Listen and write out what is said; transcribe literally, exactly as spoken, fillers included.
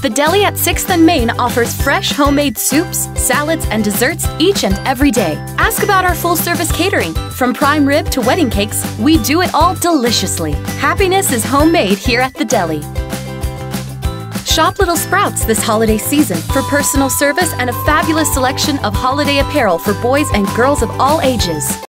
The Deli at sixth and Main offers fresh homemade soups, salads, and desserts each and every day. Ask about our full-service catering. From prime rib to wedding cakes, we do it all deliciously. Happiness is homemade here at the Deli. Shop Little Sprouts this holiday season for personal service and a fabulous selection of holiday apparel for boys and girls of all ages.